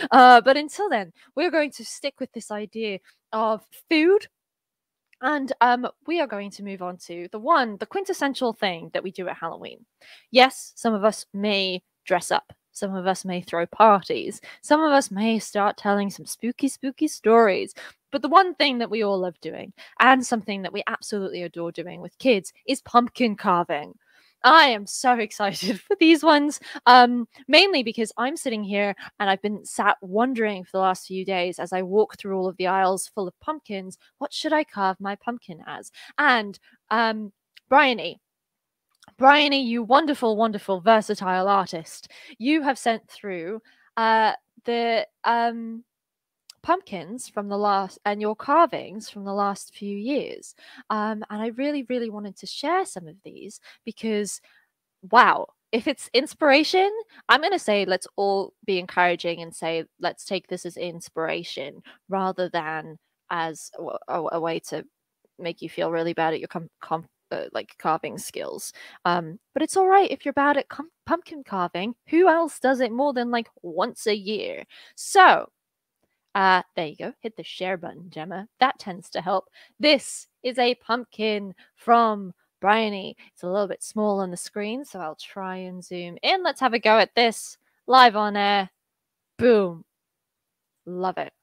But until then, we're going to stick with this idea of food. And we are going to move on to the quintessential thing that we do at Halloween. Yes, some of us may dress up. Some of us may throw parties. Some of us may start telling some spooky, spooky stories. But the one thing that we all love doing, and something that we absolutely adore doing with kids, is pumpkin carving. I am so excited for these ones, mainly because I'm sitting here and I've been sat wondering for the last few days as I walk through all of the aisles full of pumpkins, what should I carve my pumpkin as? And Bryony, you wonderful, wonderful, versatile artist, you have sent through the pumpkins from the last and your carvings from the last few years. And I really, really wanted to share some of these because, wow, if it's inspiration, I'm going to say let's all be encouraging and say let's take this as inspiration rather than as a way to make you feel really bad at your like carving skills. But it's all right if you're bad at pumpkin carving. Who else does it more than like once a year? So there you go. Hit the share button, Gemma. That tends to help. This is a pumpkin from Bryony. It's a little bit small on the screen, so I'll try and zoom in. Let's have a go at this live on air. Boom. Love it.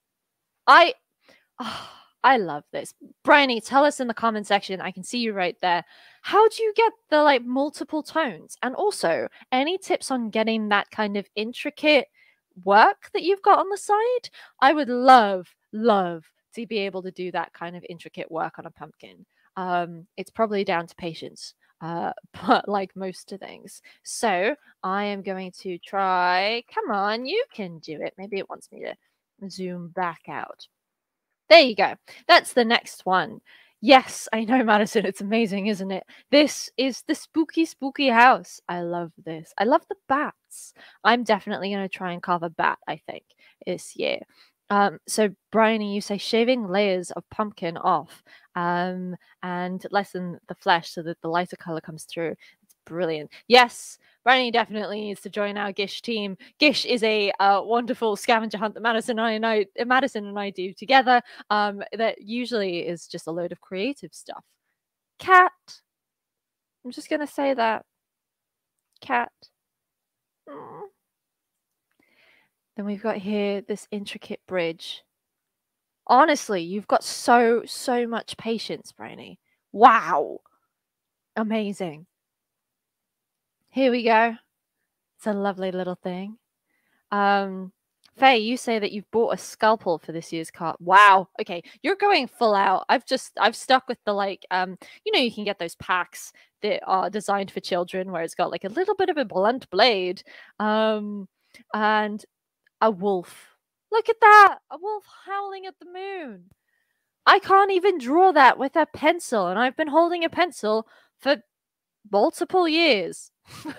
I love this. Bryony, tell us in the comment section. I can see you right there. How do you get the like multiple tones? And also, any tips on getting that kind of intricate work that you've got on the side? I would love to be able to do that kind of intricate work on a pumpkin. It's probably down to patience, but like most things. So I am going to try. Come on, you can do it. Maybe it wants me to zoom back out. There you go. That's the next one. Yes, I know, Madison. It's amazing, isn't it? This is the spooky, spooky house. I love this. I love the bats. I'm definitely going to try and carve a bat, I think, this year. So, Bryony, you say shaving layers of pumpkin off and lessen the flesh so that the lighter color comes through. It's brilliant. Yes, Bryony definitely needs to join our Gish team. Gish is a wonderful scavenger hunt that Madison and I do together. That usually is just a load of creative stuff. Cat. I'm just gonna say that. Cat. Aww. Then we've got here this intricate bridge. Honestly, you've got so much patience, Bryony. Wow. Amazing. Here we go. It's a lovely little thing. Faye, you say that you've bought a scalpel for this year's card. Wow. Okay, you're going full out. I've stuck with the like you can get those packs that are designed for children where it's got like a little bit of a blunt blade. And a wolf. Look at that. A wolf howling at the moon. I can't even draw that with a pencil, and I've been holding a pencil for multiple years.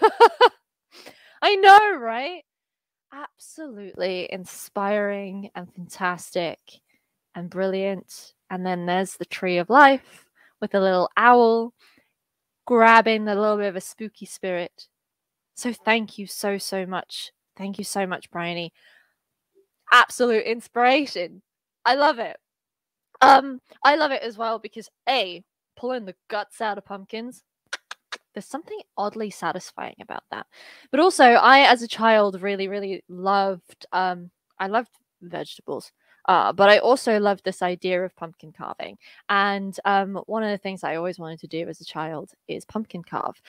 I know, right? Absolutely inspiring and fantastic and brilliant. And then there's the tree of life with a little owl grabbing a little bit of a spooky spirit. So thank you so much. Thank you so much, Bryony. Absolute inspiration. I love it. I love it as well because pulling the guts out of pumpkins, there's something oddly satisfying about that. But also, I, as a child, really loved, I loved vegetables. But I also loved this idea of pumpkin carving. And one of the things I always wanted to do as a child is pumpkin carve.